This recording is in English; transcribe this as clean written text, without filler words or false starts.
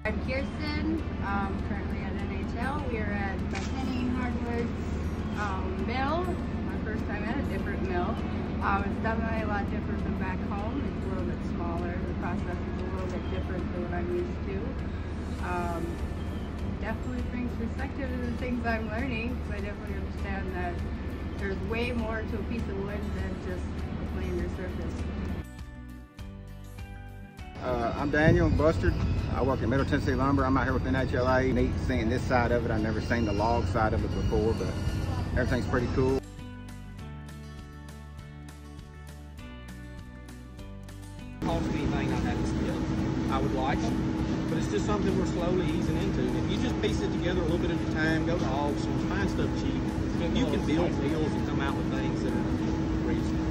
I'm Kirsten, currently at NHL. We are at the Henning Hardwood mill. My first time at a different mill. It's definitely a lot different than back home. It's a little bit smaller. The process is a little bit different than what I'm used to. Definitely brings perspective to the things I'm learning, because I definitely understand that there's way more to a piece of wood than just a plain surface. I'm Daniel Bustard. I work at Middle Tennessee Lumber. I'm out here with NHLA. Neat seeing this side of it. I've never seen the log side of it before, but everything's pretty cool. Cost anything I haven't spent. I would like them, but it's just something we're slowly easing into. If you just piece it together a little bit at a time, go to auctions, find stuff cheap, you can build deals and come out with things that are reasonable.